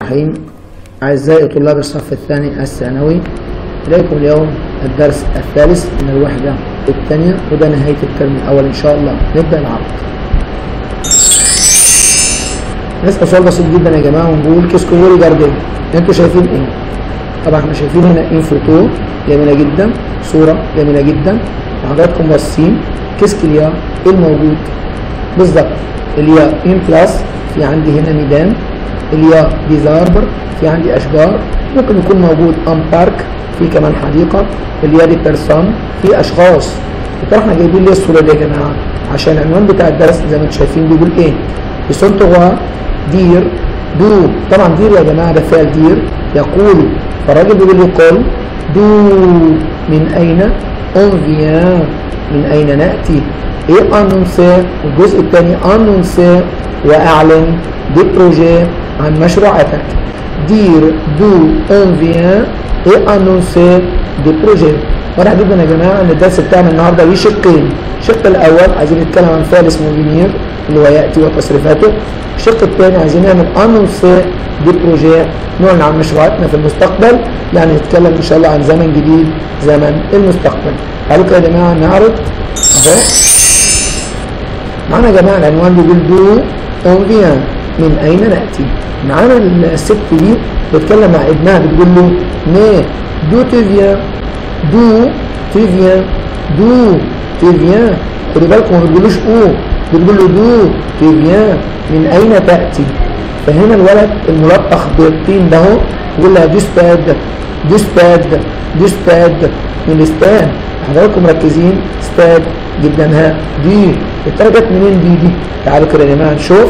الرحيم. أعزائي طلاب الصف الثاني الثانوي، إليكم اليوم الدرس الثالث من الوحدة الثانية، وده نهاية الترم الأول إن شاء الله. نبدأ العرض. نسأل سؤال بسيط جدا يا جماعة ونقول كيسكولوري جاردين، أنتوا شايفين إيه؟ طبعا احنا شايفين هنا إن فوتو جميلة جدا، صورة جميلة جدا، وحضراتكم باصين كيسكليا إيه الموجود؟ بالظبط اليا إن بلاس، في عندي هنا ميدان، اليا ديزاربر، في عندي اشجار، ممكن يكون موجود ام بارك، في كمان حديقه، اليا دي بيرسون، في اشخاص. طبعا احنا جايبين ليه الصوره دي يا جماعه؟ عشان العنوان بتاع الدرس زي ما انتم شايفين بيقول ايه؟ بسونتوا دير دو. طبعا دير يا جماعه ده فعل دير يقول، فالراجل بيقول لي قل دو من اين اون فيان، من اين ناتي. ايه انونسي؟ الجزء الثاني انونسي واعلن دي بروجي عن مشروعاتك. دير دو اون فيان اي انونسي دي بروجي. واضح جدا يا جماعه ان الدرس بتاعنا النهارده ليه شقين. الشق الاول عايزين نتكلم عن فعل اسمه فينير اللي هو ياتي وتصريفاته. الشق الثاني عايزين نعمل انونسي دي بروجي، نعلن عن مشروعاتنا في المستقبل، يعني نتكلم ان شاء الله عن زمن جديد، زمن المستقبل. تعالوا كده يا جماعه نعرض اهو. معانا يا جماعه العنوان بيقول دو اون فيان، من اين ناتي. معانا الست دي بتتكلم مع ابنها بتقول له مي دو تيفيان، دو تيفيان، دو تيفيان. خدوا بالكم ما بتقولوش او، بتقول له دو تيفيان، من اين تاتي. فهنا الولد الملطخ بالطين ده اهو بيقول لها دو ستاد، دو ستاد، دو ستاد، من الاستاد. حضراتكم مركزين ستاد جدا. ها دي اترجت منين دي؟ تعالوا كده يا جماعه نشوف.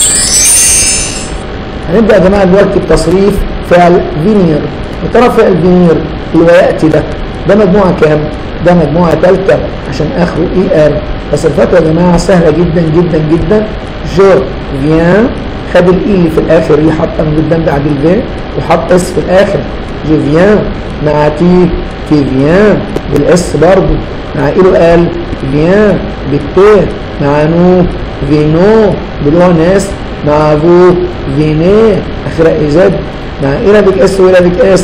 هنبدأ يا جماعة دلوقتي بتصريف فعل فينير. وترى فعل فينير اللي هو يأتي ده مجموعة كام؟ ده مجموعة ثالثة عشان آخره إي آر. تصريفاته يا جماعة سهلة جدا جدا جدا. جو فيان، خد الإي اللي في الآخر اللي حطها من قدام بعد الفي وحط إس في الآخر. جو فيان مع تي، تي فيان بالإس برضه، مع إيلو قال فيان بالتي، مع نو فينو بالأو ناس، مع فو فيني اخرها ازاد، مع إلى بك اس وإلى بك اس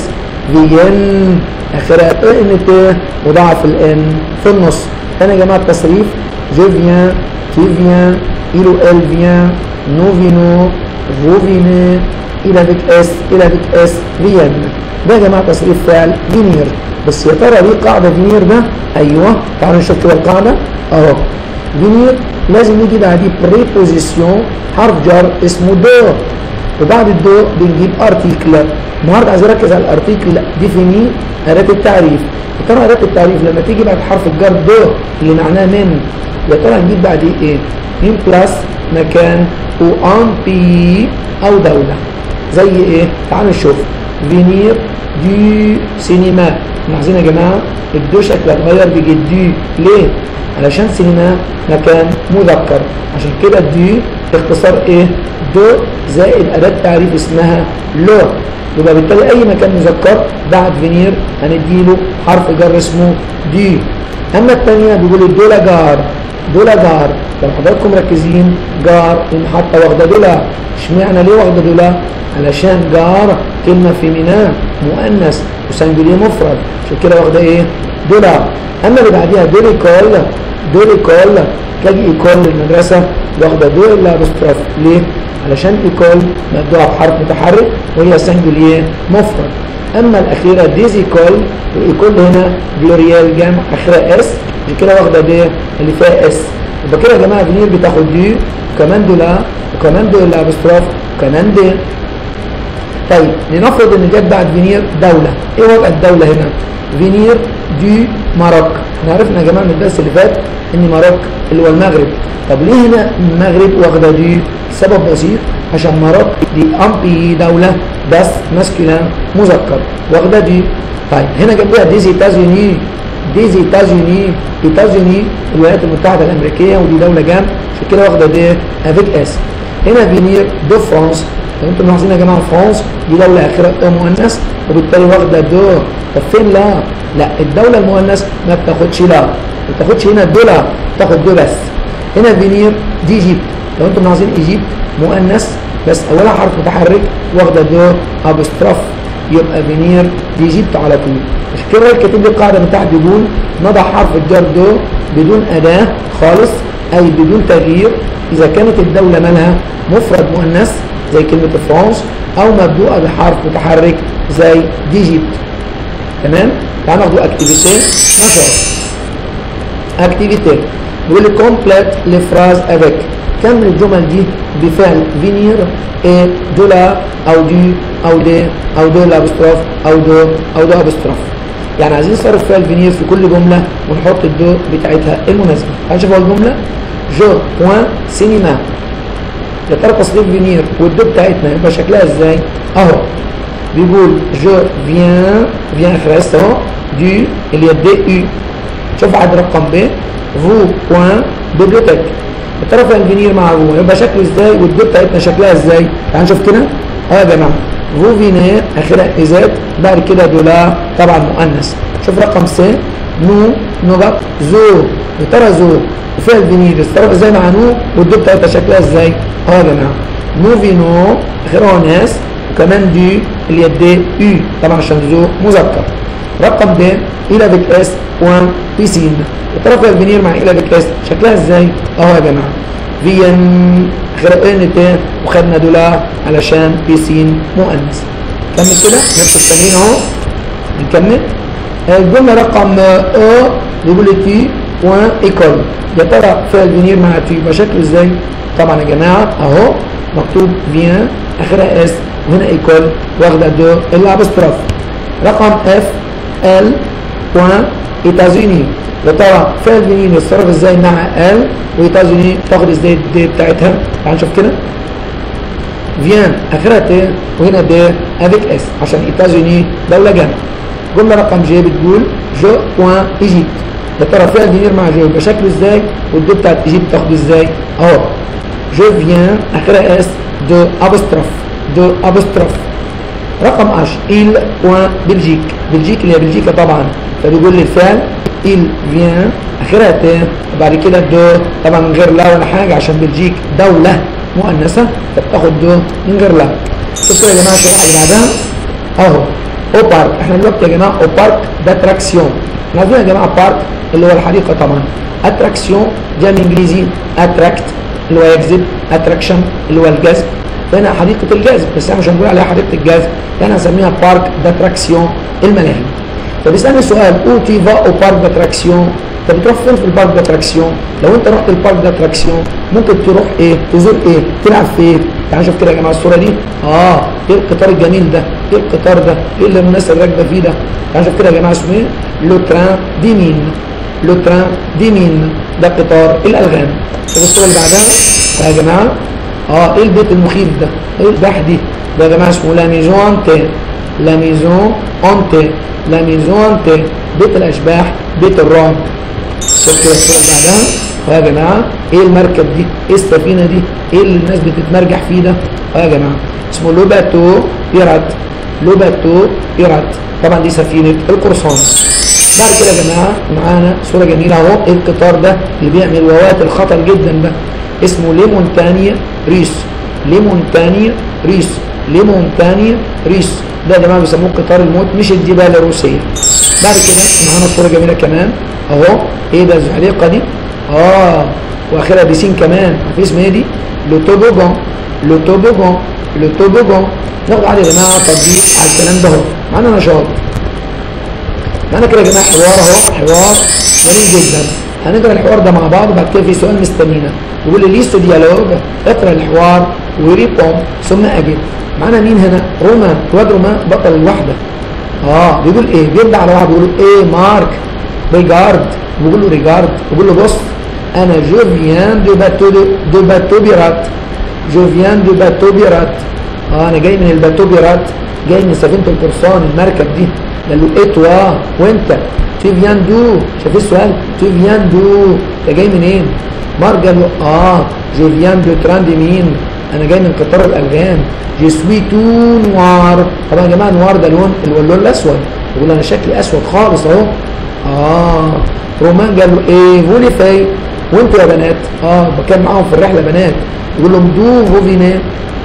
فيين اخرها ان تي وضعف الان في النص. انا يا جماعه التصريف جو فيان، تي فيان، إلو ال فيان، نو فينو، فو فيني، إلى بك اس، إلى بك اس فيين. ده يا جماعه تصريف فعل فينير. بس يا ترى ليه قاعده فينير ده؟ ايوه تعالوا نشوف كده القاعده اهو. فينير لازم يجي بعديه بريبوزيسيون حرف جر اسمه دو، وبعد الدو بنجيب ارتيكل. النهارده عايز اركز على الارتيكل ديفيني، اداه التعريف. يا ترى اداه التعريف لما تيجي بعد حرف الجر دو اللي معناه من، يا ترى هنجيب بعديه ايه؟ ان بلاس مكان، وان بي او دوله. زي ايه؟ تعالوا نشوف. فينير دي سينما. ملاحظين يا جماعه الدو شكلها اتغير بيجي دي ليه؟ علشان سينما مكان مذكر، عشان كده دي اختصار ايه؟ دو زائد اداه تعريف اسمها لو. يبقى بالتالي اي مكان مذكر بعد فينير هنديله حرف جر اسمه دي. اما الثانيه بيقول دولا جار، دولا جار. لو حضراتكم مركزين جار المحطه واخده دولا. اشمعنى ليه واخده دولا؟ علشان جار كلمه فيمينا مؤنث وسنجليه مفرد، عشان كده واخده ايه؟ دولا. اما اللي بعديها دوريكول، دوريكول تلاقي ايكول للمدرسه واخده دور الابوستروف. ليه؟ علشان ايكول مبدوعه بحرف متحرك وهي سنجليه مفرد. اما الاخيره ديزيكول، وايكول هنا بلوريال جمع اخرها اس، عشان كده واخده دي اللي فيها اس. يبقى كده يا جماعه فينير بتاخد دي وكمان دولا وكمان دور الابوستروف وكمان دي. طيب لنفرض ان جت بعد فينير دوله. ايه وضع الدوله هنا؟ فينير دي ماروك. احنا عرفنا يا جماعه من الدرس اللي فات ان ماروك اللي هو المغرب. طب ليه هنا المغرب واخده دي؟ سبب بسيط، عشان ماروك دي امبي دوله بس ماسكولين مذكر واخده دي. طيب هنا جنبها ديزي تازيوني، ديزي تازيوني، ايتازيوني الولايات المتحده الامريكيه، ودي دوله جنب، عشان كده واخده دي افيك اس. هنا فينير دو فرانس. لو انتم ملاحظين يا جماعه فرانس دي دوله اخرها او مؤنث، وبالتالي واخده دو. طب فين لا؟ لا الدوله المؤنث ما بتاخدش لا، ما بتاخدش هنا الدولار، بتاخد دو بس. هنا فينير دي ايجيبت. لو انتم ملاحظين ايجيبت مؤنث بس اولها حرف متحرك واخده دو ابستروف يبقى فينير ديجيبت على طول. عشان كده الكاتب لي القاعده من تحت بيقول نضع حرف الجر دو بدون اداه خالص اي بدون تغيير اذا كانت الدوله مالها مفرد مؤنث زي كلمه فرانس او مبدوءه بحرف متحرك زي ديجيبت. تمام؟ تعالوا ناخدوا اكتيفيتي نشاط. اكتيفيتي بيقول لي كومبليت لي فراز افيك، كمل الجمل دي بفعل فينير اي دو لا او دي او دي او دو لابستروف او دو ابستروف. يعني عايزين نصرف فعل فينير في كل جمله ونحط الدو بتاعتها المناسبه. هنشوف اول جمله جو بوان سينما. يا ترى تصريف فينير والدو بتاعتنا يبقى شكلها ازاي؟ اهو بيقول جو فيان خلاص اهو دو اللي هي دي يو. شوف عاد رقم ب فو بوان بيبليوتيك. يا ترى فعل فينير مع فو يبقى شكله ازاي والدو بتاعتنا شكلها ازاي؟ تعالوا نشوف كده. يا جماعه فو فينير اخرها ازات بعد كده دولار طبعا مؤنث. شوف رقم س نو نوبا زو. يا ترى زو وفعل فينير يتصرف ازاي مع نو والدو بتاعتها شكلها ازاي؟ يا جماعه نو فينو اخرها ناس وكمان دي اللي هي دي يو طبعا عشان زو مذكر. رقم د الى بك اس وان بيسين. يا ترى فعل فينير مع الى بك اس شكلها ازاي؟ يا جماعه فين اخرها ان ت وخدنا دولار علشان بيسين مؤنث. كمل كده نفس التمرين اهو نكمل. الجمله رقم او بيقول تي وان ايكول. يا ترى فعل فينير مع تي يبقى شكله ازاي؟ طبعا يا جماعه اهو مكتوب فيان اخرها اس وهنا ايكول واخده دو الابستروف. رقم اف ال بوان ايتازوني. يا ترى فعل فينير يتصرف ازاي مع ال وايتازوني تاخد ازاي الدي بتاعتها؟ تعال نشوف كده. فيان اخرها ت وهنا دي افيك اس عشان ايتازوني دوله جنب. جمله رقم جي بتقول جو بوان ايجيبت. يا ترى فعل فينير مع جو يبقى شكله ازاي والدي بتاعت ايجيبت تاخده ازاي؟ اهو جو فيان اخرها اس دو ابستروف. رقم 10 il بوان بلجيك. بلجيك اللي هي بلجيكا طبعا فبيقول لي الفعل il vient اخرها ت وبعد كده دو طبعا من غير لا ولا حاجه عشان بلجيك دوله مؤنثه فبتاخد دو من غير لا. شوفوا يا جماعه الشريحه اللي بعدها اهو او بارك. احنا دلوقتي يا جماعه او بارك داتراكسيون. احنا عارفين يا جماعه بارك اللي هو الحديقه طبعا. اتراكسيون جاي من انجليزي اتراكت اللي هو يجذب، اتراكشن اللي هو الجذب. فهنا حديقه الجذب بس احنا مش هنقول عليها حديقه الجذب، احنا هنسميها بارك داتراكسيون الملاهي. فبيسالني سؤال او تي فا او بارك داتراكسيون. انت بتروح فين في البارك داتراكسيون؟ لو انت رحت البارك داتراكسيون ممكن تروح ايه؟ تزور ايه؟ تلعب في ايه؟ تعالوا نشوف كده يا جماعه الصوره دي. ايه القطار الجميل ده؟ ايه القطار ده؟ ايه اللي الناس راكبه فيه ده؟ تعالوا نشوف كده يا جماعه اسمه ايه؟ لو تران دي مين. لو تران دي مين ده قطار الالغام. شوف الصوره اللي بعدها يا جماعه. ايه البيت المخيف ده؟ ايه الباح دي؟ ده يا جماعه اسمه لا ميزون تي. لا ميزون اونتي. لا ميزون تي بيت الاشباح، بيت الرعب. شوف كده الصوره اللي بعدها يا جماعه. ايه المركب دي؟ ايه السفينه دي؟ ايه اللي الناس بتتمرجح فيه ده؟ يا جماعه اسمه لو باتو بيرات. لو باتو بيرات طبعا دي سفينه القرصان. بعد كده يا جماعه معانا صوره جميله اهو. ايه القطار ده اللي بيعمل ووات الخطر جدا ده؟ اسمه ليمونتانيا ريس. ليمونتانيا ريس. ليمونتانيا ريس ده يا جماعه بيسموه قطار الموت مش الجبال الروسيه. بعد كده معانا صوره جميله كمان اهو. ايه ده الزحليقه دي؟ واخرها بيسين كمان. عارفين اسمها ايه دي؟ لو توبوغون. لو توبوغون. لو توبوغون. ناخد عادي يا جماعه تطبيق على الكلام ده اهو. معانا نشاط. معانا كده يا جماعه حوار اهو. حوار جميل جدا. هنقرا الحوار ده مع بعض وبعد كده في سؤال مستنينا. يقول لي ليستو ديالوج. اقرا الحوار وريبون ثم اجب. معانا مين هنا؟ رومان. الواد رومان بطل الوحده. بيقول ايه؟ بيبدا على واحد بيقول ايه مارك ريجارد. بيقول له ريجارد. بيقول له بص انا جو فيان دو باتو بيرات. جو فيان دو باتو بيرات. انا جاي من الباتو بيرات، جاي من سفينه القرصان المركب دي. قال له ايه توا وانت؟ تو فيان دو. شايف السؤال؟ تو فيان دو انت جاي منين؟ مارك قال له جو فيان دو تران دي مين؟ انا جاي من قطار الالغام. جي سوي تو نوار. طبعا يا جماعه نوار ده لون اللون الاسود. يقول انا شكلي اسود خالص اهو. رومان قال له ايه فولي فاي وانتوا يا بنات؟ كان معاهم في الرحله بنات. يقول لهم دو فوفيني.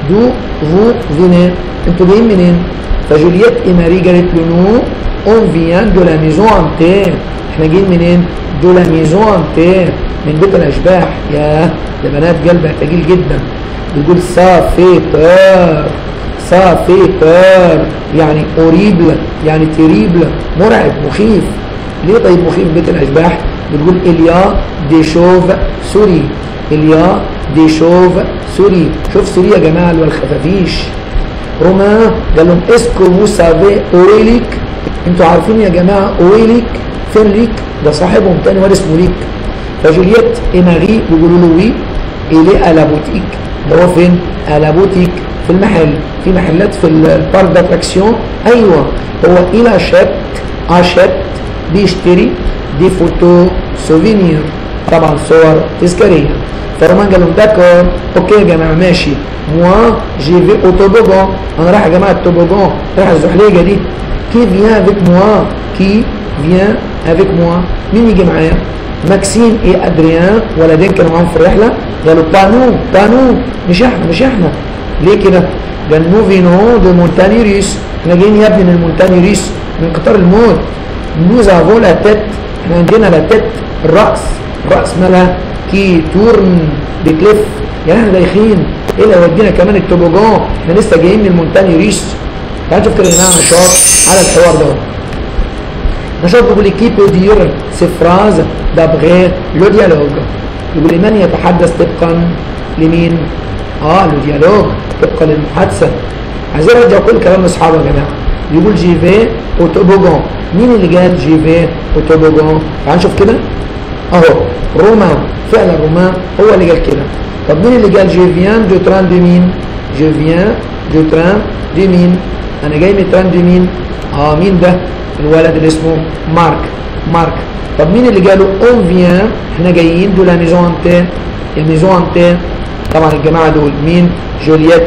d'où vous venez. انتوا جايين منين؟ فجولييت اي ماري قالت له نو اون فيان دو لا ميزون انتير. احنا جايين منين؟ دو لا ميزون انتير، من بيت الاشباح. ياه ده بنات قلبها تقيل جدا. بيقول سا في بور، سا في بور يعني اوريبل، يعني تريبل، مرعب مخيف. ليه طيب مخيف بيت الاشباح؟ بتقول إليا دي شوف سوري، إليا دي شوف سوري. شوف سوري يا جماعة اللي هو الخفافيش. رومان قال لهم اسكو فو سافي أوريليك، انتوا عارفين يا جماعة أوريليك فين ليك؟ ده صاحبهم تاني واد اسمه ليك. فجولييت إماري بيقولوا له وي إلي ألا بوتيك. ده هو فين؟ ألا بوتيك في المحل، في محلات في البارك داتراكسيون. أيوه هو إلى أشت بيشتري دي فوتو سوفينير، طبعا صور تذكاريه. فرومان قال لهم داكور اوكي يا جماعه ماشي. موا جي في او توبوغون، انا رايح يا جماعه التوبوغون، رايح الزحليقه دي. كي فيان افيك موا، كي فيان افيك موا، مين يجي معايا؟ ماكسيم اي ادريان ولدين كانوا معاهم في الرحله. قالوا بانو مش احنا. ليه كده؟ قال نو فينو دو مونتاني ريس، احنا جايين يا ابني من المونتاني ريس، من قطار الموت. نوز افو لا تيت، احنا عندنا لا تيت الراس مالها كي تورن بتلف. يعني احنا دايخين ايه اللي هيودينا كمان التوبوغون؟ احنا لسه جايين من المونتاني ريس. تعالوا نشوف كده يا جماعه نشاط على الحوار ده. نشاط بيقول لي كي بو دير سي فراز دابغي لو ديالوج. يقول لي من يتحدث طبقا لمين؟ لو ديالوج طبقا للمحادثه. عايزين ارجع كل كلام لاصحابه يا جماعه. يقول جي في او توبوغون، مين اللي قال جي في او توبوغون؟ تعال نشوف كده اهو. رومان، فعلا رومان هو اللي قال كده. طب مين اللي قال جي فيان دو تران دو مين؟ جي فيان دو تران دو مين، انا جاي من تران دو مين. مين ده؟ الولد اللي اسمه مارك. طب مين اللي قالوا اون فيان، احنا جايين دو لا ميزون انتير، الميزون انتير طبعا الجماعه دول مين؟ جولييت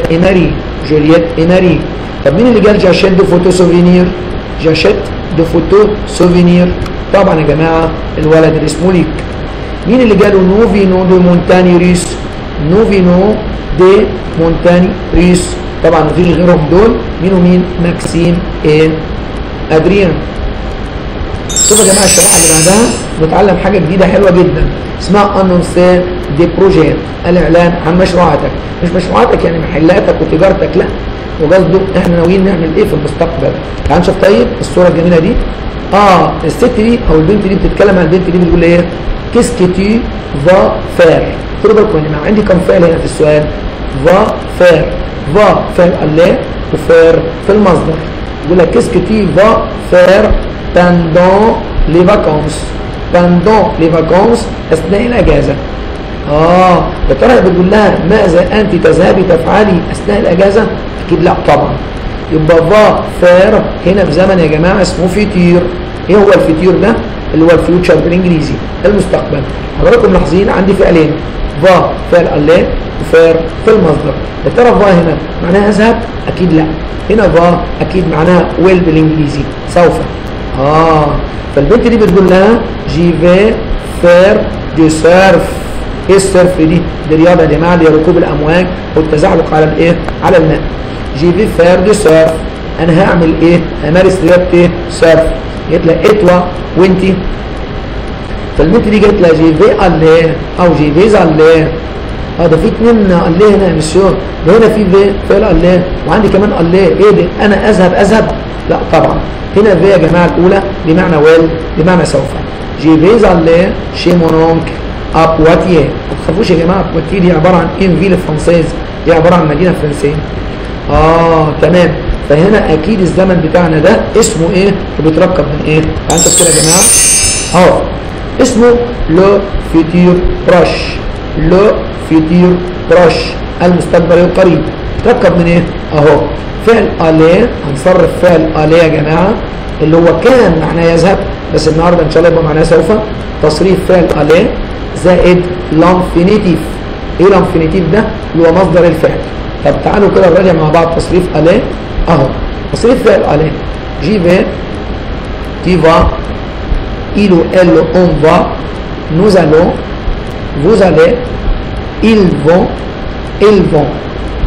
إناري. طب مين اللي قال جاشيت دو فوتو سوفينير؟ جاشيت دو فوتو سوفينير طبعا يا جماعه الولد اللي اسمه ليك. مين اللي قالوا نو فينو دو مونتاني ريس؟ نو فينو دي مونتاني ريس، طبعا مفيش غيرهم دول. مين ومين؟ ماكسيم ايه ادريان. شوفوا يا جماعه الشريحه اللي بعدها نتعلم حاجه جديده حلوه جدا اسمها انونسي دي بروجيت، الاعلان عن مشروعاتك. مش مشروعاتك يعني محلاتك وتجارتك، لا، وقصده احنا ناويين نعمل ايه في المستقبل. تعال نشوف طيب الصوره الجميله دي. الست دي او البنت دي بتتكلم عن البنت دي بتقول ايه؟ كيسكي تي فا فير. خدوا بالكم يا جماعه عندي كم فعل هنا في السؤال؟ فا فير، فا فعل الله وفير في المصدر. يقول لك كيسكي تي فا فير pendant les vacances، pendant les vacances اثناء الاجازه. يا ترى بتقول لها ماذا انت تذهبي تفعلي اثناء الاجازه؟ اكيد لا طبعا. يبقى فا فير هنا في زمن يا جماعه اسمه فيتير. ايه هو الفيتير ده؟ اللي هو الفيوتشر بالانجليزي، المستقبل. حضراتكم ملاحظين عندي فعلين، فا فعل الله وفير في المصدر. يا ترى فا هنا معناها اذهب؟ اكيد لا. هنا فا اكيد معناها ويل بالانجليزي، سوف. فالبنت دي بتقول لها جي في فير دي سيرف. ايه السيرف دي؟ دي رياضه يا جماعه، اللي هي ركوب الامواج والتزحلق على الايه؟ على الماء. جي في فير دي سيرف، انا هعمل ايه؟ همارس رياضه ايه؟ سيرف. قالت لها اتوا وانتي؟ فالبنت دي قالت لها جي في الله او جي في الله. ده في اتنين الله هنا يا مسيو، ده هنا في في فعل الله وعندي كمان الله. ايه ده؟ انا اذهب؟ لا طبعا. هنا في يا جماعه الاولى بمعنى ويل، بمعنى سوف. جي فيز الله شي مونونك ابواتيه. ما تخافوش يا جماعه، ابواتيه دي عباره عن ان فيل فرانسيز، دي عباره عن مدينه فرنسيه. تمام. فهنا اكيد الزمن بتاعنا ده اسمه ايه؟ بيتركب من ايه؟ تعالوا نشوف كده يا جماعه. اسمه لو فيتير بروش، لو فيتير بروش المستقبل القريب. تركب من ايه؟ فعل اليه، هنصرف فعل اليه يا جماعه اللي هو كان معناه يذهب، بس النهارده ان شاء الله يبقى معناه سوف. تصريف فعل اليه زائد لانفينيتيف. ايه لانفينيتيف ده؟ اللي هو مصدر الفعل. طب تعالوا كده نراجع مع بعض تصريف اليه. تصريف فعل اليه جي في، تي فا، il ou elle on va, nous allons, vous allez, ils vont.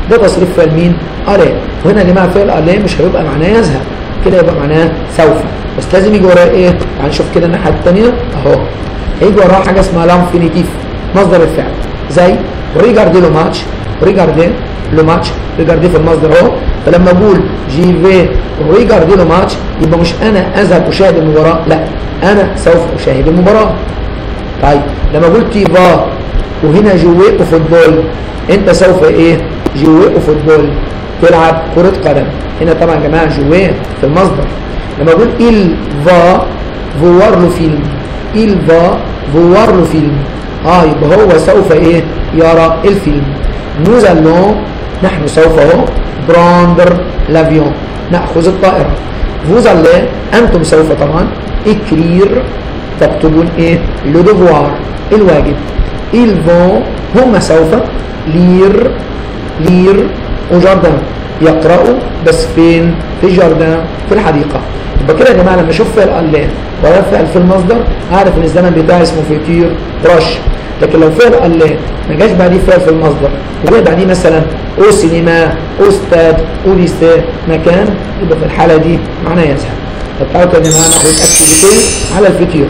ده تصريف فعل مين؟ ألي. وهنا يا جماعة فعل ألي مش هيبقى معناه يذهب، كده يبقى معناه سوف، بس لازم يجي وراه ايه؟ تعال نشوف كده الناحية التانية اهو، هيجي وراه حاجة اسمها لانفينيتيف مصدر الفعل، زي ريجاردي لو ماتش، ريجاردي لو ماتش، ريجاردي في المصدر اهو. فلما اقول جي في ريجاردي لو ماتش يبقى مش انا اذهب اشاهد المباراة، لا انا سوف اشاهد المباراة. طيب لما اقول تي فا وهنا جوي فوتبول، انت سوف ايه؟ جوي فوتبول، تلعب كرة قدم. هنا طبعا يا جماعة جوي في المصدر. لما اقول il va voir le film، il va voir le film، يبقى هو سوف ايه؟ يرى الفيلم. nous allons، نحن سوف اهو prendre l'avion، نأخذ الطائرة. vous allez، انتم سوف طبعا écrire، تكتبون ايه؟ le devoir، الواجب. ils vont، هم سوف lire au jardin، يقرأوا بس فين؟ في الجاردان، في الحديقة. يبقى كده يا جماعة لما اشوف فعل الله ولا فعل في المصدر اعرف ان الزمن بتاعي اسمه فيتير بروش. لكن لو فعل الله ما جاش بعديه فعل في المصدر وجاء بعديه مثلا او سينما، او ستاد، او ليستاد، مكان، يبقى في الحالة دي معناه يذهب. طب تعالوا يا جماعة ناخد اكتيفيتي على الفيتير.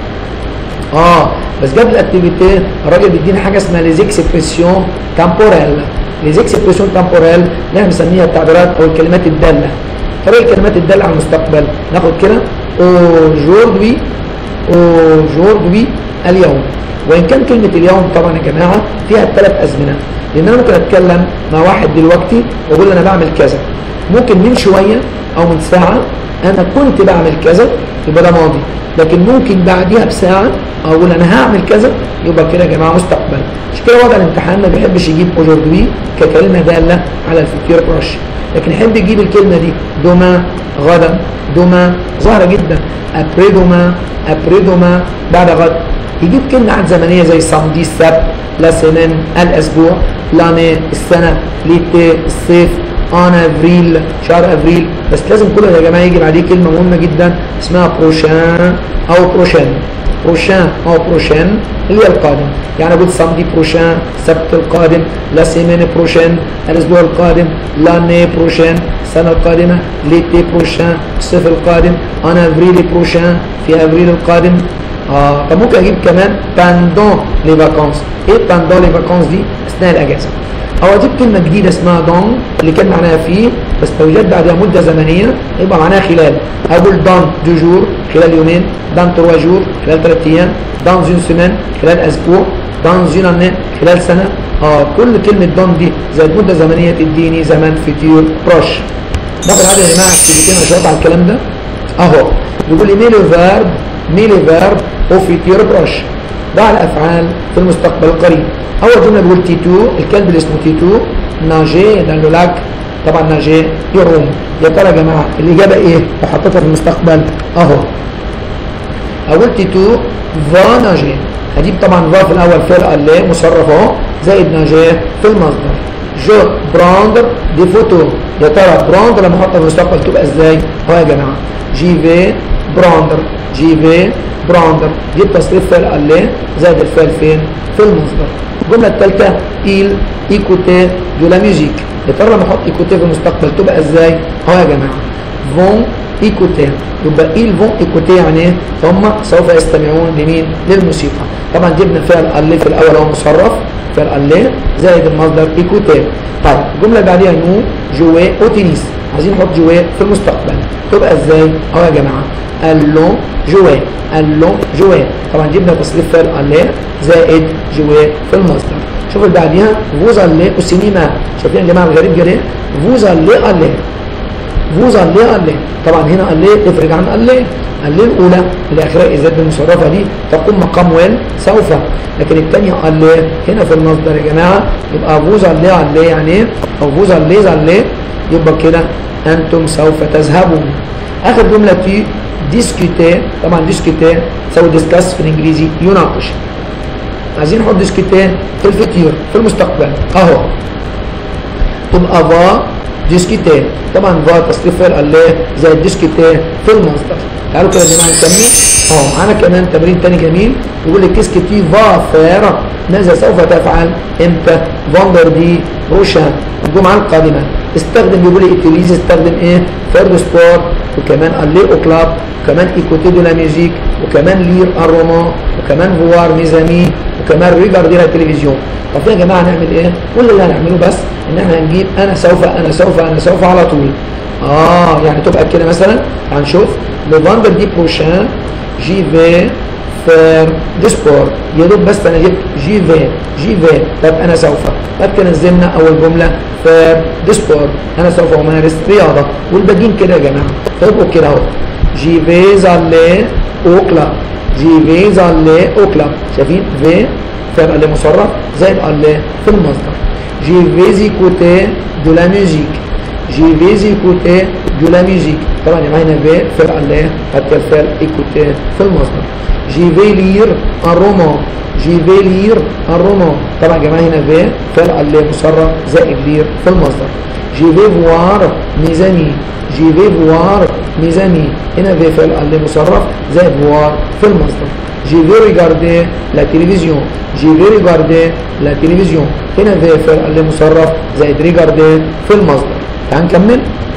بس قبل الاكتيفيتي الراجل بيدينا حاجة اسمها ليز اكسبريسيون تامبوريل. ليز اكسبريسيون تامبوريل نحن بنسميها التعبيرات او الكلمات الدالة. طريقة الكلمات الدالة على المستقبل ناخد كده aujourd'hui، aujourd'hui اليوم. وإن كان كلمة اليوم طبعا يا جماعة فيها الثلاث أزمنة، لأن أنا ممكن أتكلم مع واحد دلوقتي وأقول أنا بعمل كذا، ممكن من شوية أو من ساعة أنا كنت بعمل كذا يبقى ده ماضي، لكن ممكن بعديها بساعة أقول أنا هعمل كذا يبقى كده يا جماعة مستقبل. عشان كده وضع الامتحان ما بيحبش يجيب aujourd'hui ككلمة دالة على الفيتير بروش، لكن يحب يجيب الكلمة دي دوما، غدا، دوما ظاهرة جدا، après دوما، après دوما بعد غد. يجيب كلمة عاد زمنية زي سامدي السبت، لا سيمين الأسبوع، لاني السنة، ليتي الصيف، ان افريل شهر افريل. بس لازم كل يا جماعة يجي بعديه كلمة مهمة جدا اسمها بروشان أو بروشين. بروشان أو بروشين اللي هي القادم، يعني أقول سامدي بروشان السبت القادم، لا سيمين بروشين الأسبوع القادم، لاني بروشين السنة القادمة، ليتي بروشان الصيف القادم، ان افريل بروشان في افريل القادم. طب ممكن اجيب كمان باندون لي فاكونس. ايه باندون لي فاكونس دي؟ اثناء الاجازه. او اجيب كلمه جديده اسمها دون اللي كان معناها فيه، بس لو جت بعدها مده زمنيه يبقى معناها خلال. اقول دون دو جور خلال يومين، دون 3 جور خلال 3 ايام، دون اون سيمين خلال اسبوع، دون اون اني خلال سنه. كل كلمه دون دي زائد مده زمنيه تديني زمن فيتير بروش. ناخد عادي يا جماعه اكتيفيتي نشاط على الكلام ده اهو. بيقول لي ميلو فيرب، ميلي فيرب او فيتير بروش، ضع الافعال في المستقبل القريب. اول جمله بيقول تيتو، الكلب اللي اسمه تيتو، ناجي ده لاك، طبعا ناجي يروم. يا ترى يا جماعه الاجابه ايه؟ وحطيتها في المستقبل اهو. اقول تيتو فا ناجي، هجيب طبعا فا في الاول فعل الله مصرف اهو زائد ناجي في المصدر. جو براندر دي فوتو، يا ترى براندر لما احطها في المستقبل تبقى ازاي؟ اهو يا جماعه جي في براندر، جي في براندر، دي تصريف فعل الله زائد الفعل فين؟ في المصدر. الجمله الثالثه il écouter de la musique، يا ترى لما احط écouter في المستقبل تبقى ازاي؟ اهو يا جماعه vont écouter، يبقى ils vont écouter يعني ايه؟ هم سوف يستمعون لمين؟ للموسيقى. طبعا جبنا فعل الله في الاول هو مصرف، فعل الله زائد المصدر écouter. طيب الجمله اللي بعديها نو jouer au tennis، عايزين نحط جواه في المستقبل تبقى ازاي؟ اهو يا جماعه allons jouer، allons jouer. طبعا جبنا تصريف فعل الله زائد جواه في المصدر. شوفوا اللي بعديها vous allez au cinéma، شايفين يا جماعه الغريب جدا؟ vous allez aller، vous allez aller. طبعا هنا الله تفرق عن الله. الله الاولى اللي اخرها ازاي بالمصرفه دي تقوم مقام وين؟ سوف، لكن الثانيه الله هنا في المصدر يا جماعه يبقى vous allez aller يعني ايه؟ او vous allez aller يبقى كده أنتم سوف تذهبون. آخر جملة تي ديسكوتي، طبعا ديسكوتي تساوي ديسكاس في الإنجليزي يناقش. عايزين نحط ديسكوتي في الفيتير في المستقبل أهو. تبقى فا ديسكيتي. طبعا فا تصريف فعل الله زي ديسكيتي في المصدر. تعالوا كده يا جماعه نكمل. معانا كمان تمرين تاني جميل يقول لك كيسكي تي فا فير، ماذا سوف تفعل امتى؟ فاندردي بروشان، الجمعه القادمه. استخدم بيقول لي اتيليز، استخدم ايه؟ فير دو سبور، وكمان الي او كلاب، وكمان ايكوتي دو لا ميوزيك، وكمان لير الرومان، وكمان فوار ميزامي، وكمان ريجاردي لا تلفزيون. طب يا جماعه نعمل ايه؟ كل اللي هنعمله بس ان احنا هنجيب انا سوف انا سوف انا سوف على طول. يعني تبقى كده مثلا هنشوف le vendredi prochain j'y vais faire du sport. يا دوب بس انا جبت j'y vais. طب انا سوف، طب كده نزلنا اول جمله faire du sport، انا سوف امارس رياضه، والباقيين كده يا جماعه فيبقوا كده اهو j'y vais aller au club، j'y vais aller au club. شايفين في فعل aller مصرف زائد aller في المصدر. j'y vais écouter de la musique، j'y vais écouter de la musique. طبعا يا جماعه هنا في فعل الله حتى الفعل écouter في المصدر. j'y vais lire un roman، j'y vais lire un roman. طبعا يا جماعه هنا في فعل الله مصرف زائد lire في المصدر. j'y vais voir mes amis، j'y vais voir mes amis. هنا في فعل الله مصرف زائد voir في المصدر. j'y vais regarder la télévision، j'y vais regarder la télévision. هنا في فعل الله مصرف زائد regarder في المصدر. تعال نكمل.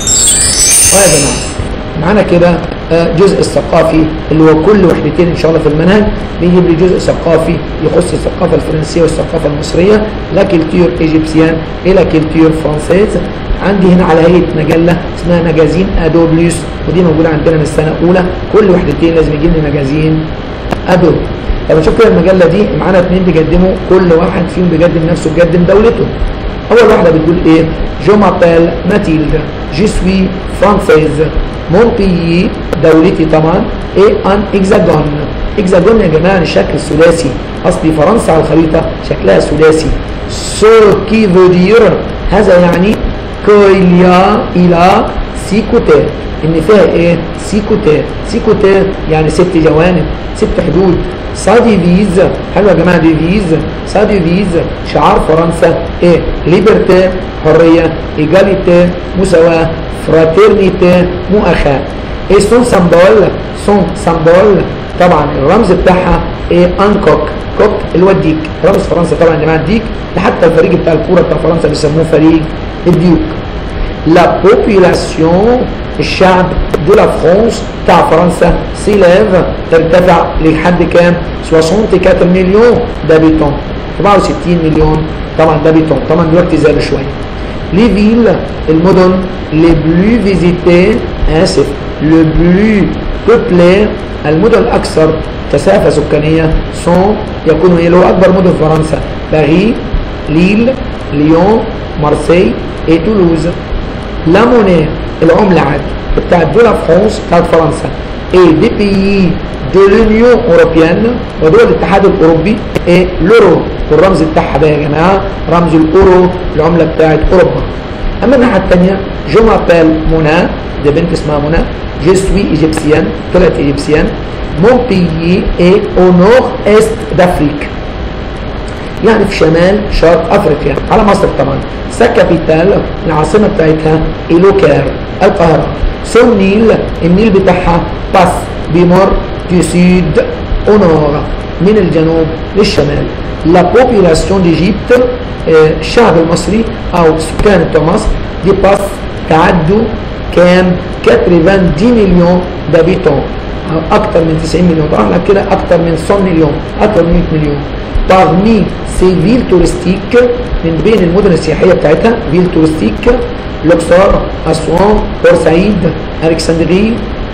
يا جماعه معانا كده جزء الثقافي اللي هو كل وحدتين ان شاء الله في المنهج بيجيب لي جزء ثقافي يخص الثقافه الفرنسيه والثقافه المصريه، لا كولتور ايجيبسيان الى كولتور فرانسيز. عندي هنا على هيئه مجله اسمها مجازين ادو بلوس، ودي موجوده عندنا من السنه الاولى. كل وحدتين لازم يجيب لي مجازين ادو. طب نشوف كده المجله دي معانا اثنين بيقدموا، كل واحد فيهم بيقدم نفسه بيقدم دولته. اول واحده بتقول ايه؟ جو مابيل ماتيلد، جي سوي فرانسيز، مون بيي دولتي طبعا، ايه ان اكزاجون. اكزاجون يا جماعه الشكل ثلاثي، اصلي فرنسا على الخريطه شكلها ثلاثي. سو كي فو دير، هذا يعني كويليا الى سيكوتي، ان فيها ايه؟ سيكوتي. سيكوتي يعني 6 جوانب، 6 حدود. سا ديفيز، حلوه يا جماعه ديفيز، سا ديفيز شعار فرنسا ايه؟ ليبرتي حريه، ايجاليتي مساواه، فراترنيتي مؤاخاه. ايه سون سامبول؟ سون سامبول طبعا الرمز بتاعها ايه؟ انكوك، كوك اللي هو الديك، رمز فرنسا طبعا يا جماعه الديك، لحتى الفريق بتاع الكوره بتاع فرنسا بيسموه فريق الديوك. لا بوبيلاسيون الشعب دو لا فرانس بتاع فرنسا سيليف ارتفع لحد كام؟ 64 مليون دابيتون، 64 مليون طبعا دابيتون، طبعا دلوقتي زادوا شويه. لي فيل المدن لي بلو فيزيتي، اسف لو بلو بوبلي المدن الاكثر كثافه سكانيه سون يكونوا اللي هو اكبر مدن فرنسا باريس، ليل، ليون، مارسي اي تولوز. لا موني العمله عاد بتاعت دول فرانس بتاعت فرنسا اي دي بي دو لونيون اوروبيان ودول الاتحاد الاوروبي اي لورو، والرمز بتاعها ده يا جماعه رمز الاورو العمله بتاعت اوروبا. اما الناحيه الثانيه جو مابيل مونا، دي بنت اسمها مونا، جو سوي ايجيبسيان طلعت ايجيبسيان، مون بيي اي او نور است دافريك يعني في شمال شرق افريقيا على مصر طبعا. سا كابيتال العاصمه بتاعتها إلوكير القاهره. سون نيل النيل بتاعها باس بيمر دو سود او نور من الجنوب للشمال. لا بوبيلاسيون ديجيبت الشعب المصري او سكان بتوع مصر دي باس تعدوا كام؟ 90 مليون دابيتون، اكثر من 90 مليون، طبعا كده اكثر من 100 مليون، اكثر من 100 مليون. parmi ces villes touristiques من بين المدن السياحيه بتاعتها فيل تورستيك لوكسور، اسوان، بورسعيد، الكسندريه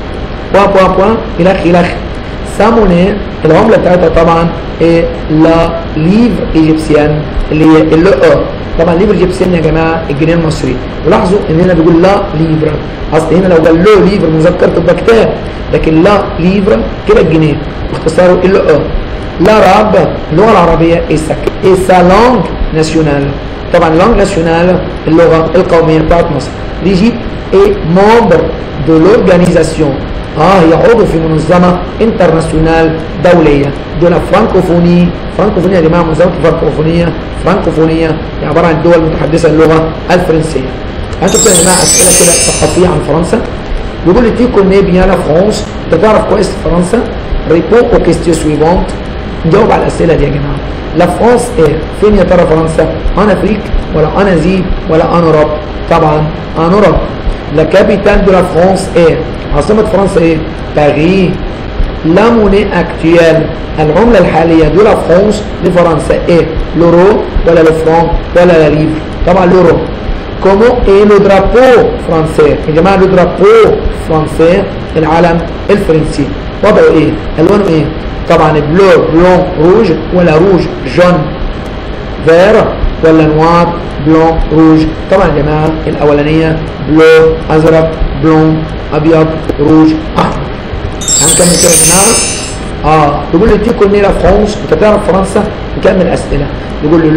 بوان الى اخره. ساموني العمله بتاعتها طبعا إيه؟ لا ليفر ايجيبسيان اللي هي اللو. طبعا ليفر ايجيبسيان يا جماعه الجنيه المصري، ولاحظوا ان هنا بيقول لا ليفر، اصل هنا لو قال لو ليفر مذكر تبقى كتاب، لكن لا ليفر كده الجنيه واختصاره اللو. العرب اللغه العربيه اي سا لانغ ناسيونال، طبعا لانغ ناسيونال اللغه القوميه بتاعت مصر. ليجيبت اي ممبر دو لورغانيزاسيون، هي عضو في منظمه انترناسيونال دوليه دون فرانكوفوني. فرانكوفونيه يا جماعه منظمه الفرانكوفونيه، فرانكوفونيه يعني عباره عن الدول المتحدثه اللغه الفرنسيه. هنشوف يا جماعه اسئله كده ثقافيه عن فرنسا. بيقول لي تي كوني بيان لا فرانس، انت تعرف كويس فرنسا؟ ريبون او كيستيون سويفونت، نجاوب على الاسئله دي يا جماعه. لا فرانس ايه؟ فين يا ترى فرنسا؟ ان افريك ولا ان ازي ولا ان اوروب؟ طبعا ان اوروب. لا كابيتال دو لا فرانس ايه؟ عاصمه فرنسا ايه؟ باريس. لا موني اكتويل، العمله الحاليه دو لا فرانس لفرنسا ايه؟ لورو ولا لو فرانك ولا لا ليفر؟ طبعا لورو. كومون ايه لو درابو فرنسي؟ يا جماعه لو درابو فرنسي العلم الفرنسي وضعه ايه؟ الوانه ايه؟ طبعا بلو بلون روج ولا روج جون فير ولا نوار بلون روج؟ طبعا يا جماعه الاولانيه بلو ازرق بلون ابيض روج احمر. هنكمل كده يا جماعه. بيقول لي تي كوني لا فرانس، انت تعرف فرنسا؟ نكمل اسئله. بيقول لي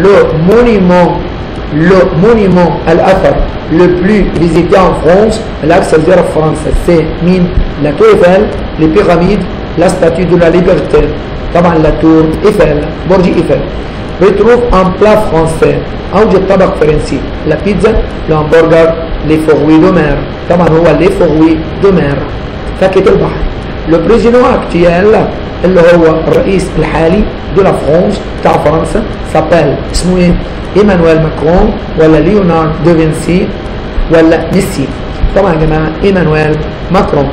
لو مونيمون الاثر لو بلو فيزيتي ان فرانس، الاكثر زياره في فرنسا سي مين؟ لا تور ايفل، لي بيراميد، لا ستاتيو دو لا ليبرتي. طبعا لا تور ايفل، برج ايفل. ريتروف ان بلا فرانسي، اوجد طبق فرنسي، لا بيتزا، الهمبرجر، لي فروي دو مير. طبعا هو لي فروي دو مير، فاكهه البحر. لو بريزيدون اكتيال اللي هو الرئيس الحالي دو لا فرانس بتاع فرنسا سابيل، اسمه ايه؟ ايمانويل ماكرون ولا ليوناردو دو فينسي ولا ميسي؟ طبعا يا جماعه ايمانويل ماكرون.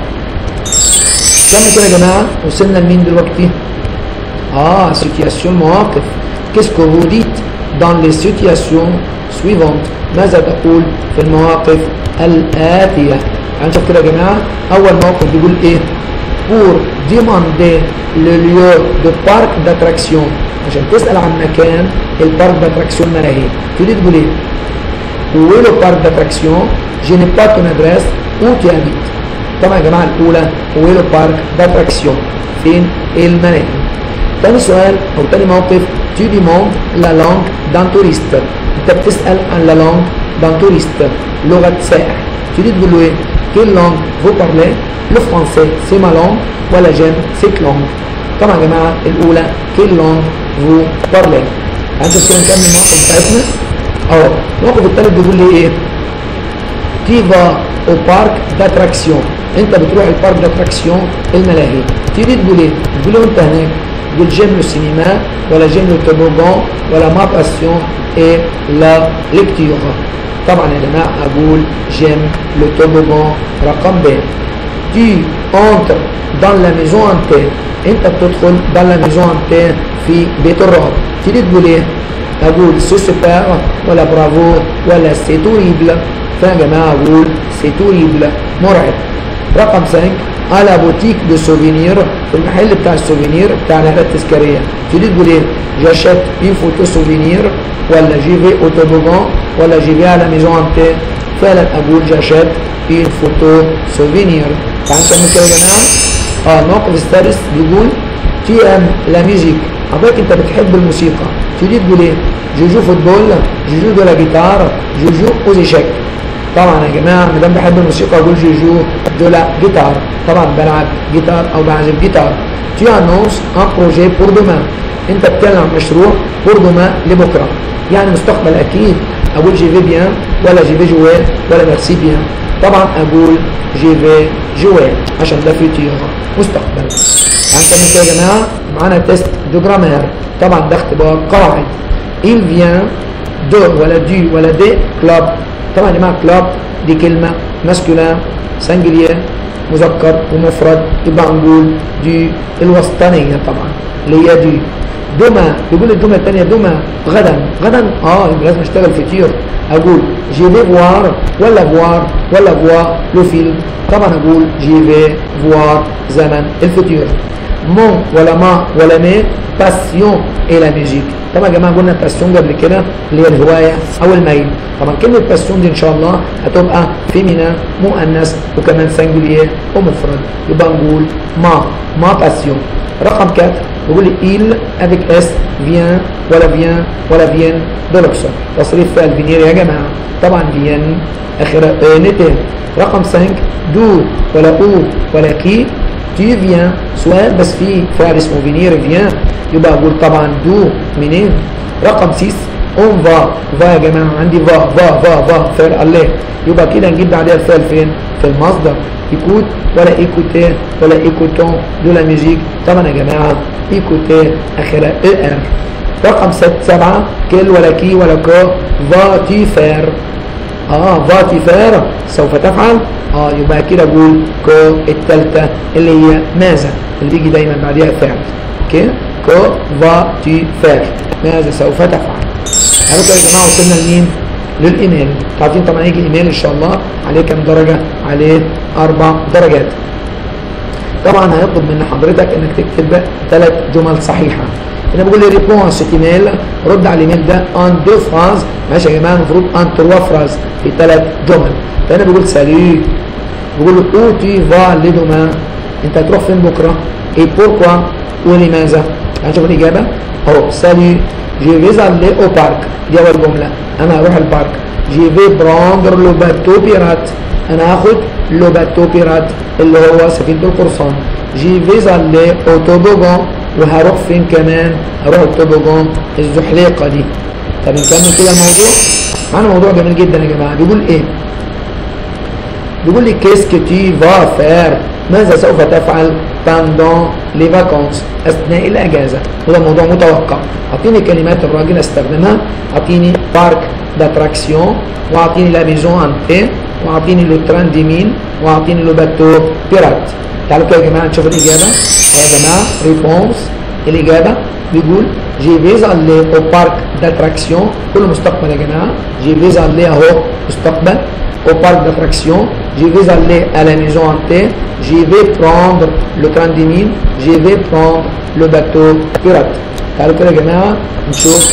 كمل كده يا جماعه. وصلنا لمين دلوقتي؟ سيتياسيون مواقف. كيسكو فو ديت دون لي سيتياسيون سويفونت، ماذا تقول في المواقف الآتية؟ هنشوف كده يا جماعه. اول موقف بيقول ايه؟ pour demander le lieu de parc d'attraction، عشان تسأل عن مكان البارك d'attraction ملاهي. تريد تقول ايه؟ où est le parc d'attraction؟ je n'ai pas ton adresse، où tu habites؟ طبعا يا جماعه الاولى où est le parc d'attraction؟ فين الملاهي. تاني سؤال او تاني موقف tu demandes la langue d'un touriste، انت بتسأل عن la langue d'un touriste، لغة سائح. تريد تقول له ايه؟ quelle langue vous parlez؟ le français c'est ma langue ولا j'aime cette langue؟ طبعا يا جماعه الاولى quelle langue vous parlez. هنشوف كده نكمل الموقف بتاعتنا. الموقف الثالث بيقول لي ايه؟ qui va au parc d'attraction، انت بتروح البارك d'attraction الملاهي. تريد تقول ايه؟ تقول له انت هناك تقول j'aime le cinéma ولا j'aime le toboggan ولا ma passion est la lecture؟ طبعا يا جماعه اقول j'aime le toboggan. رقم ب. tu entres dans la maison hantée، انت بتدخل dans la maison hantée في بيت الرعب. تريد تقول ايه؟ اقول سي سوبر ولا برافو ولا سي توريبل؟ فيا جماعه اقول سي توريبل، مرعب. رقم 5 على بوتيك دو سوفينير، في المحل بتاع السوفينير بتاع الهدايا التذكاريه. تريد تقول ايه؟ جاشيت اون فوتو سوفينير ولا جي في او توبوغان ولا جي في على ميزون هانتي؟ فعلا اقول جاشيت اون فوتو سوفينير. تعالوا نكمل كده يا جماعه. الموقف السادس بيقول تي ام لا ميوزيك، حضرتك انت بتحب الموسيقى. تريد تقول ايه؟ جوجو فوتبول، جوجو دو لا جيتار، جوجو اوزيشيك. طبعا يا جماعه ما دام بحب الموسيقى اقول جوجو دو لا جيتار، طبعا بلعب جيتار او بعزف جيتار. تي انونس ان بروجي بور دومان، انت بتعلن عن مشروع بور دومان لبكره، يعني مستقبل اكيد. اقول جي في بيان ولا جي في جوي ولا ميرسي بيان؟ طبعا اقول جي في جوي عشان ده فيتير مستقبل. هنكمل كده يا جماعه. معانا تيست دو جرامير، طبعا ده اختبار قواعد. il vient de ولا دي ولا دي كلاب. طبعا يا جماعه كلاب دي كلمه ماسكولين سنجلير مذكر ومفرد، يبقى نقول دي الوسطانيه طبعا اللي هي دي. دوما يقول الجمله الثانيه دوما غدا، غدا يبقى لازم اشتغل فيتير. اقول جي في فوار ولا فوار ولا فوا لو فيلم؟ طبعا اقول جي في فوار زمن الفيتير. مون ولا ما ولا مي باسيون اي لا ميوزيك. طبعا يا جماعه قلنا باسيون قبل كده اللي هي الهوايه او الميل. طبعا كلمه باسيون دي ان شاء الله هتبقى فيمينا مؤنث وكمان سنجلير ومفرد، يبقى نقول ما باسيون. رقم 4 بيقول لي il avec s vient ولا vient ولا vient de l'Oxford، تصريف فعل فينير يا جماعه. طبعا فين اخر نتين. رقم 5 دو ولا او ولا كي؟ tu viens سؤال بس فيه فعل اسمه فينير فيان، يبقى اقول طبعا دو منين. رقم 6 اون فا يا جماعه عندي فا فير الله، يبقى كده نجيب بعدها الفعل فين؟ في المصدر. ايكوت ولا ايكوتي ولا ايكوتون دو لا ميوزيك، طبعا يا جماعه ايكوتي اخرها ار. رقم 7 كل ولا كي ولا كو فاتي فير. فاتي فير سوف تفعل. يبقى كده اقول كو الثالثه اللي هي ماذا، اللي بيجي دايما بعدها فعل. اوكي كو فاتي فير ماذا سوف تفعل. عرفتوا يا جماعه وصلنا لمين؟ للايميل. عارفين طبعا يجي ايميل ان شاء الله عليه كام درجه؟ عليه 4 درجات. طبعا هيطلب من حضرتك انك تكتب 3 جمل صحيحه. انا بقول لي ريبون على الست ايميل، رد على الايميل ده ان 2 فراز. ماشي يا جماعه المفروض ان 3 فراز في 3 جمل. فانا بقول سالي، بقول له او تي فا لدوما، انت هتروح فين بكره؟ اي بوركوا ولماذا؟ هنشوف الاجابه اهو. سالي جي فيز aller au parc، دي اول جمله، انا هروح البارك. جي في براندر لو باتو بيرات، انا هاخد لو باتو بيرات اللي هو سفينه القرصان. جي فيز aller au toboggan، وهروح فين كمان؟ هروح التوبوغون الزحليقه دي. طب نكمل كده الموضوع. معانا موضوع جميل جدا يا جماعه، بيقول ايه؟ بيقول لي كيسك تي فا فير، ماذا سوف تفعل باندون لي فاكونس، اثناء الاجازه. وده موضوع متوقع. اعطيني كلمات الراجل استخدمها، اعطيني بارك داتراكسيون، واعطيني لا ميزون انتي، واعطيني لو تران دي مين، واعطيني لو باتو بيرات. تعالوا كده يا جماعه نشوف الاجابه. يا جماعه ريبونس الاجابه بيقول جي فيز aller au parc d'attraction، كله مستقبل يا جماعه. جي فيز aller اهو مستقبل au parc d'attraction. Je vais aller à la maison hantée. Je vais prendre le train de mine. Je vais prendre le bateau pirate. تعالوا كده يا جماعه نشوف.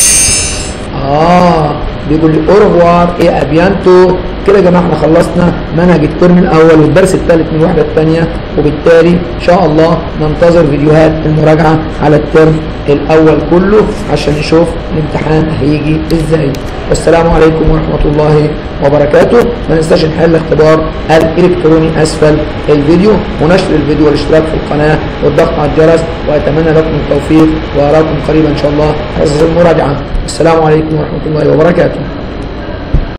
بيقول لي au revoir et à bientôt. كده يا جماعه احنا خلصنا منهج الترم الاول والدرس الثالث من الوحده الثانيه، وبالتالي ان شاء الله ننتظر فيديوهات المراجعه على الترم الاول كله عشان نشوف الامتحان هيجي ازاي. والسلام عليكم ورحمه الله وبركاته. ما ننساش نحل الاختبار الالكتروني اسفل الفيديو، ونشر الفيديو والاشتراك في القناه والضغط على الجرس، واتمنى لكم التوفيق واراكم قريبا ان شاء الله حصص المراجعه. السلام عليكم ورحمه الله وبركاته.